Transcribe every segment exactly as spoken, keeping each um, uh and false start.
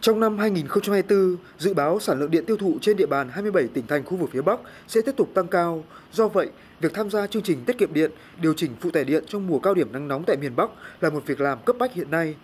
Trong năm hai nghìn không trăm hai mươi tư, dự báo sản lượng điện tiêu thụ trên địa bàn hai mươi bảy tỉnh thành khu vực phía Bắc sẽ tiếp tục tăng cao. Do vậy, việc tham gia chương trình tiết kiệm điện, điều chỉnh phụ tải điện trong mùa cao điểm nắng nóng tại miền Bắc là một việc làm cấp bách hiện nay.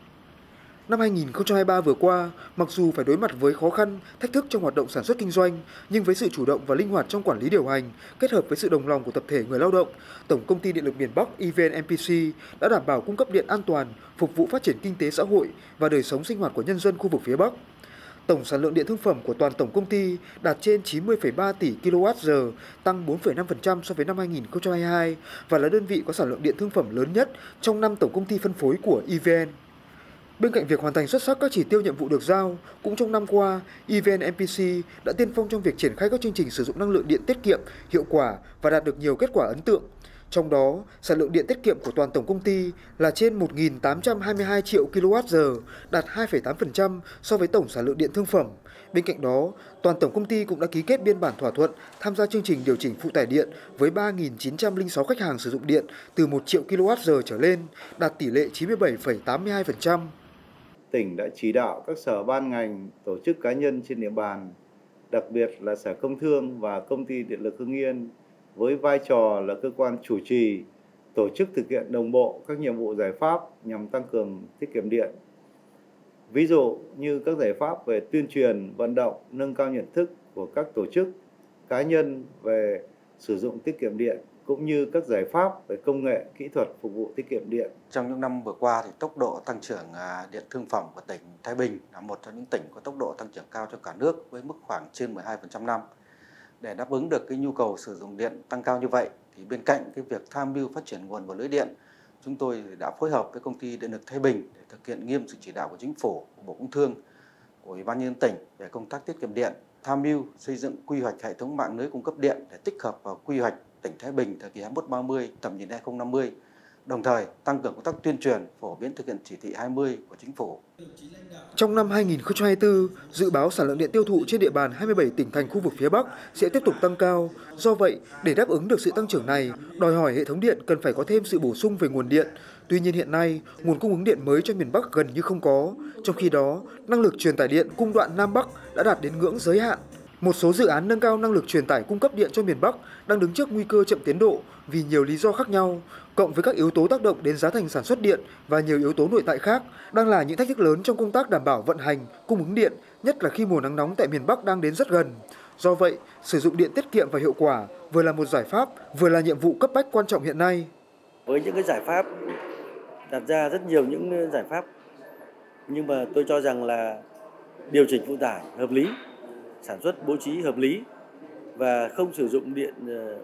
Năm hai nghìn không trăm hai mươi ba vừa qua, mặc dù phải đối mặt với khó khăn, thách thức trong hoạt động sản xuất kinh doanh, nhưng với sự chủ động và linh hoạt trong quản lý điều hành, kết hợp với sự đồng lòng của tập thể người lao động, Tổng công ty Điện lực miền Bắc e vê en em pê xê đã đảm bảo cung cấp điện an toàn, phục vụ phát triển kinh tế xã hội và đời sống sinh hoạt của nhân dân khu vực phía Bắc. Tổng sản lượng điện thương phẩm của toàn tổng công ty đạt trên chín mươi phẩy ba tỷ ki lô oát giờ, tăng bốn phẩy năm phần trăm so với năm hai nghìn không trăm hai mươi hai và là đơn vị có sản lượng điện thương phẩm lớn nhất trong năm tổng công ty phân phối của e vê en. Bên cạnh việc hoàn thành xuất sắc các chỉ tiêu nhiệm vụ được giao, cũng trong năm qua, e vê en em pê xê đã tiên phong trong việc triển khai các chương trình sử dụng năng lượng điện tiết kiệm, hiệu quả và đạt được nhiều kết quả ấn tượng. Trong đó, sản lượng điện tiết kiệm của toàn tổng công ty là trên một nghìn tám trăm hai mươi hai triệu ki lô oát giờ, đạt hai phẩy tám phần trăm so với tổng sản lượng điện thương phẩm. Bên cạnh đó, toàn tổng công ty cũng đã ký kết biên bản thỏa thuận tham gia chương trình điều chỉnh phụ tải điện với ba nghìn chín trăm lẻ sáu khách hàng sử dụng điện từ một triệu ki lô oát giờ trở lên, đạt tỷ lệ chín mươi bảy phẩy tám mươi hai phần trăm. Tỉnh đã chỉ đạo các sở ban ngành, tổ chức cá nhân trên địa bàn, đặc biệt là Sở Công Thương và Công ty Điện lực Hưng Yên với vai trò là cơ quan chủ trì, tổ chức thực hiện đồng bộ các nhiệm vụ giải pháp nhằm tăng cường tiết kiệm điện. Ví dụ như các giải pháp về tuyên truyền, vận động, nâng cao nhận thức của các tổ chức, cá nhân về sử dụng tiết kiệm điện, cũng như các giải pháp về công nghệ, kỹ thuật phục vụ tiết kiệm điện. Trong những năm vừa qua, thì tốc độ tăng trưởng điện thương phẩm của tỉnh Thái Bình là một trong những tỉnh có tốc độ tăng trưởng cao cho cả nước với mức khoảng trên mười hai phần trăm năm. Để đáp ứng được cái nhu cầu sử dụng điện tăng cao như vậy, thì bên cạnh cái việc tham mưu phát triển nguồn và lưới điện, chúng tôi đã phối hợp với Công ty Điện lực Thái Bình để thực hiện nghiêm sự chỉ đạo của Chính phủ, của Bộ Công Thương, của Ủy ban nhân dân tỉnh về công tác tiết kiệm điện, tham mưu xây dựng quy hoạch hệ thống mạng lưới cung cấp điện để tích hợp vào quy hoạch tỉnh Thái Bình thời kỳ hai mươi mốt ba mươi, tầm nhìn hai nghìn không trăm năm mươi, đồng thời tăng cường công tác tuyên truyền, phổ biến thực hiện chỉ thị hai mươi của Chính phủ. Trong năm hai nghìn không trăm hai mươi tư, dự báo sản lượng điện tiêu thụ trên địa bàn hai mươi bảy tỉnh thành khu vực phía Bắc sẽ tiếp tục tăng cao. Do vậy, để đáp ứng được sự tăng trưởng này, đòi hỏi hệ thống điện cần phải có thêm sự bổ sung về nguồn điện. Tuy nhiên hiện nay, nguồn cung ứng điện mới cho miền Bắc gần như không có. Trong khi đó, năng lực truyền tải điện cung đoạn Nam Bắc đã đạt đến ngưỡng giới hạn. Một số dự án nâng cao năng lực truyền tải cung cấp điện cho miền Bắc đang đứng trước nguy cơ chậm tiến độ vì nhiều lý do khác nhau, cộng với các yếu tố tác động đến giá thành sản xuất điện và nhiều yếu tố nội tại khác, đang là những thách thức lớn trong công tác đảm bảo vận hành, cung ứng điện, nhất là khi mùa nắng nóng tại miền Bắc đang đến rất gần. Do vậy, sử dụng điện tiết kiệm và hiệu quả vừa là một giải pháp, vừa là nhiệm vụ cấp bách quan trọng hiện nay. Với những cái giải pháp đặt ra rất nhiều những giải pháp, nhưng mà tôi cho rằng là điều chỉnh phụ tải hợp lý, sản xuất bố trí hợp lý và không sử dụng điện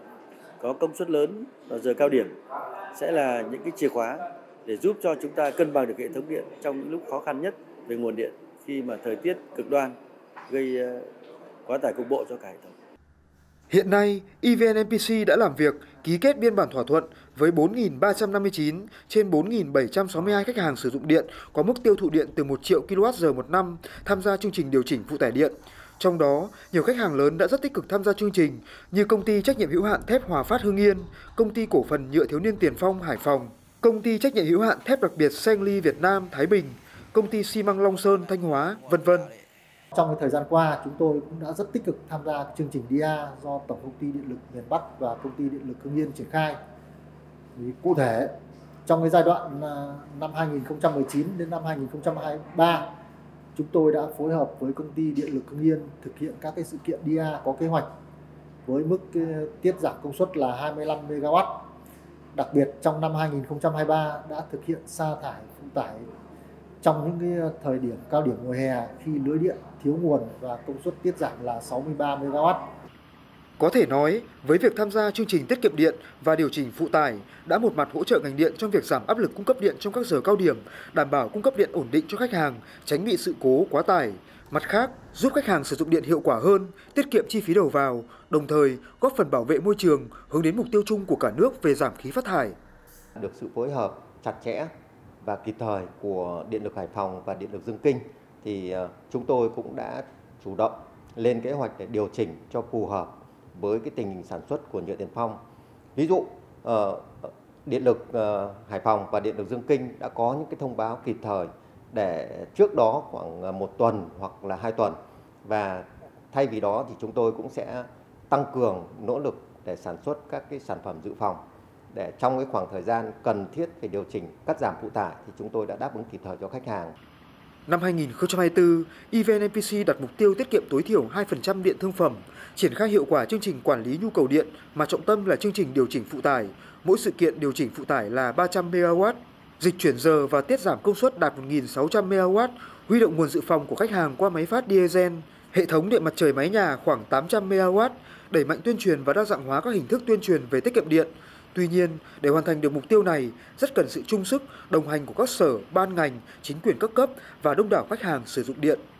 có công suất lớn vào giờ cao điểm sẽ là những cái chìa khóa để giúp cho chúng ta cân bằng được hệ thống điện trong những lúc khó khăn nhất về nguồn điện khi mà thời tiết cực đoan gây quá tải cục bộ cho cả hệ thống. Hiện nay, e vê en em pê xê đã làm việc, ký kết biên bản thỏa thuận với bốn nghìn ba trăm năm mươi chín trên bốn nghìn bảy trăm sáu mươi hai khách hàng sử dụng điện có mức tiêu thụ điện từ một triệu ki lô oát giờ một năm tham gia chương trình điều chỉnh phụ tải điện. Trong đó, nhiều khách hàng lớn đã rất tích cực tham gia chương trình như Công ty trách nhiệm hữu hạn thép Hòa Phát Hưng Yên, Công ty cổ phần nhựa thiếu niên Tiền Phong Hải Phòng, Công ty trách nhiệm hữu hạn thép đặc biệt Sengli Việt Nam Thái Bình, Công ty xi măng Long Sơn Thanh Hóa, vân vân. Trong cái thời gian qua, chúng tôi cũng đã rất tích cực tham gia chương trình đê a do Tổng công ty Điện lực miền Bắc và Công ty Điện lực Hưng Yên triển khai. Thì cụ thể, trong cái giai đoạn năm hai nghìn không trăm mười chín đến năm hai nghìn không trăm hai mươi ba, chúng tôi đã phối hợp với Công ty Điện lực Hưng Yên thực hiện các cái sự kiện đê a có kế hoạch với mức tiết giảm công suất là hai mươi lăm mê ga oát. Đặc biệt trong năm hai nghìn không trăm hai mươi ba đã thực hiện sa thải phụ tải trong những cái thời điểm cao điểm mùa hè khi lưới điện thiếu nguồn và công suất tiết giảm là sáu mươi ba mê ga oát. Có thể nói, với việc tham gia chương trình tiết kiệm điện và điều chỉnh phụ tải đã một mặt hỗ trợ ngành điện trong việc giảm áp lực cung cấp điện trong các giờ cao điểm, đảm bảo cung cấp điện ổn định cho khách hàng, tránh bị sự cố quá tải. Mặt khác, giúp khách hàng sử dụng điện hiệu quả hơn, tiết kiệm chi phí đầu vào, đồng thời góp phần bảo vệ môi trường, hướng đến mục tiêu chung của cả nước về giảm khí phát thải. Được sự phối hợp chặt chẽ và kịp thời của Điện lực Hải Phòng và Điện lực Dương Kinh thì chúng tôi cũng đã chủ động lên kế hoạch để điều chỉnh cho phù hợp với cái tình hình sản xuất của nhựa Tiền Phong. Ví dụ, Điện lực Hải Phòng và Điện lực Dương Kinh đã có những cái thông báo kịp thời để trước đó khoảng một tuần hoặc là hai tuần, và thay vì đó thì chúng tôi cũng sẽ tăng cường nỗ lực để sản xuất các cái sản phẩm dự phòng, để trong cái khoảng thời gian cần thiết phải điều chỉnh cắt giảm phụ tải thì chúng tôi đã đáp ứng kịp thời cho khách hàng. Năm hai nghìn không trăm hai mươi tư, e vê en en pê xê đặt mục tiêu tiết kiệm tối thiểu hai phần trăm điện thương phẩm, triển khai hiệu quả chương trình quản lý nhu cầu điện mà trọng tâm là chương trình điều chỉnh phụ tải. Mỗi sự kiện điều chỉnh phụ tải là ba trăm mê ga oát, dịch chuyển giờ và tiết giảm công suất đạt một nghìn sáu trăm mê ga oát, huy động nguồn dự phòng của khách hàng qua máy phát diesel, hệ thống điện mặt trời mái nhà khoảng tám trăm mê ga oát, đẩy mạnh tuyên truyền và đa dạng hóa các hình thức tuyên truyền về tiết kiệm điện. Tuy nhiên, để hoàn thành được mục tiêu này, rất cần sự chung sức, đồng hành của các sở, ban ngành, chính quyền các cấp và đông đảo khách hàng sử dụng điện.